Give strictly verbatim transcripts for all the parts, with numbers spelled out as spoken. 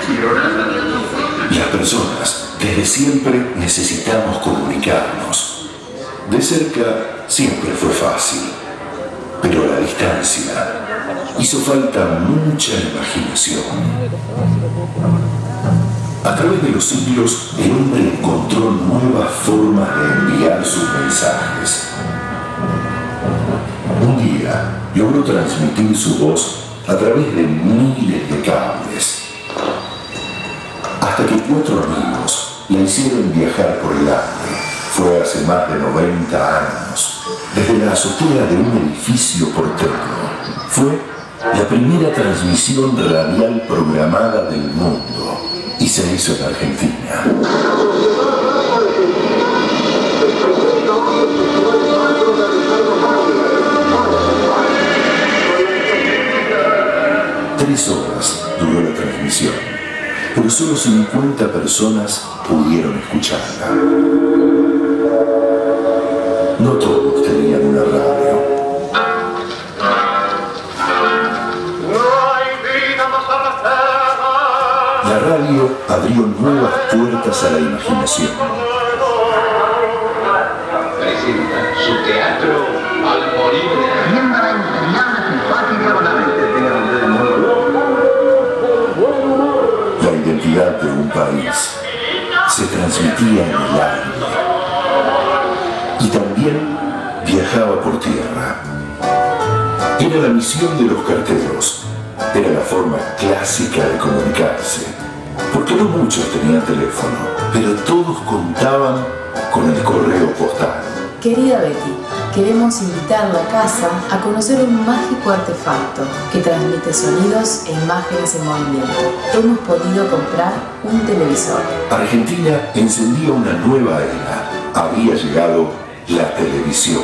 Las personas desde siempre necesitamos comunicarnos. De cerca siempre fue fácil, pero a la distancia hizo falta mucha imaginación. A través de los siglos, el hombre encontró nuevas formas de enviar sus mensajes. Un día logró transmitir su voz a través de miles de cables, hasta que cuatro amigos la hicieron viajar por el aire. Fue hace más de noventa años, desde la azotea de un edificio porteño. Fue la primera transmisión radial programada del mundo y se hizo en Argentina. Tres horas duró la transmisión, pero solo cincuenta personas pudieron escucharla. No todos tenían una radio. La radio abrió nuevas puertas a la imaginación. Presenta su teatro Al morir de la identidad de un país se transmitía en el aire y también viajaba por tierra. Era la misión de los carteros. Era la forma clásica de comunicarse, porque no muchos tenían teléfono, pero todos contaban con el correo postal. Querida Betty, queremos invitarla a casa a conocer un mágico artefacto que transmite sonidos e imágenes en movimiento. Hemos podido comprar un televisor. Argentina encendía una nueva era. Había llegado la televisión.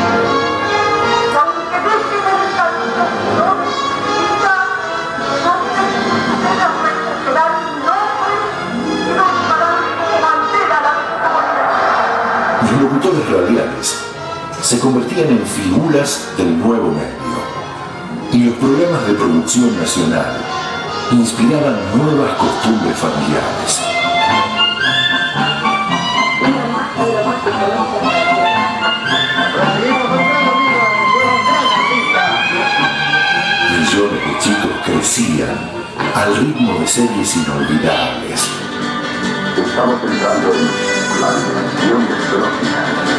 Los locutores radiales se convertían en figuras del nuevo medio y los programas de producción nacional inspiraban nuevas costumbres familiares. Millones de chicos crecían al ritmo de series inolvidables. Estamos entrando en la dimensión desconocida.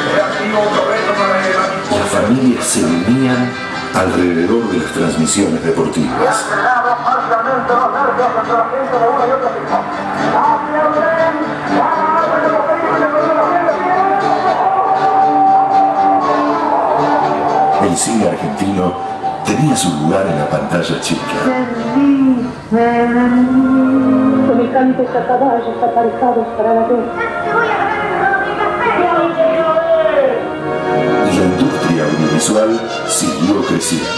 Las familias se unían alrededor de las transmisiones deportivas. El cine argentino tenía su lugar en la pantalla chica. Semejantes a caballos aparejados para la guerra. Y la industria audiovisual siguió creciendo.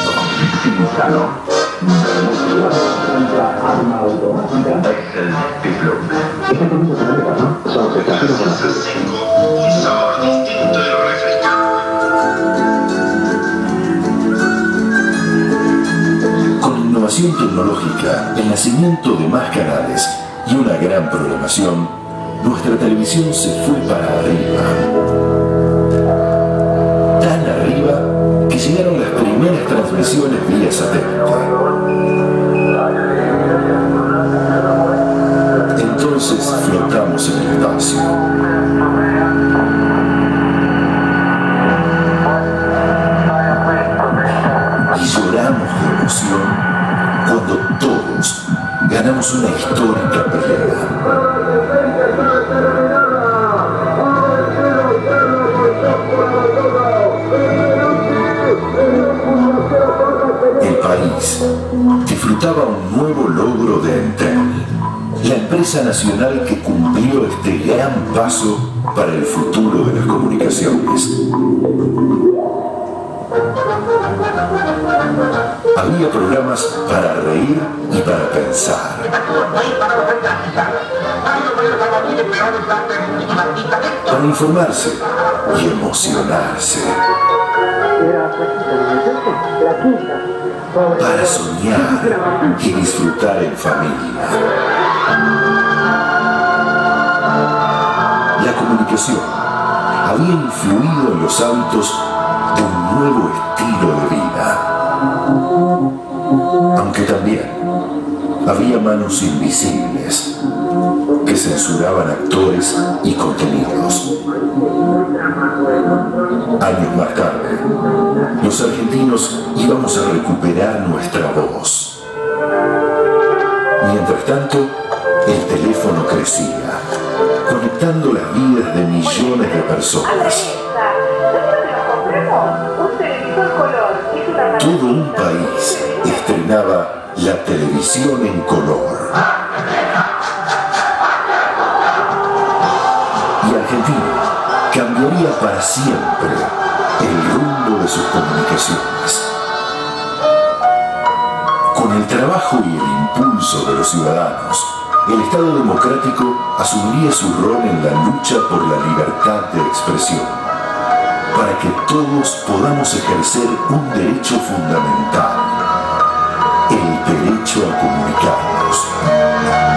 Con innovación tecnológica, el nacimiento de más canales y una gran programación, nuestra televisión se fue para arriba. Tan arriba que llegaron las primeras transmisiones vía satélite. Entonces flotamos en el espacio. Y lloramos de emoción cuando todos ganamos una histórica pelea. El país disfrutaba un nuevo logro de Entel, la empresa nacional que cumplió este gran paso para el futuro de las comunicaciones. Había programas para reír y para pensar. Para informarse y emocionarse. Para soñar y disfrutar en familia. comunicación había influido en los hábitos de un nuevo estilo de vida. Aunque también había manos invisibles que censuraban actores y contenidos. Años más tarde, los argentinos íbamos a recuperar nuestra voz. Mientras tanto, el teléfono crecía, conectando las vidas de millones de personas. Todo un país estrenaba la televisión en color. Y Argentina cambiaría para siempre el rumbo de sus comunicaciones. Con el trabajo y el impulso de los ciudadanos, el Estado democrático asumiría su rol en la lucha por la libertad de expresión, para que todos podamos ejercer un derecho fundamental, el derecho a comunicarnos.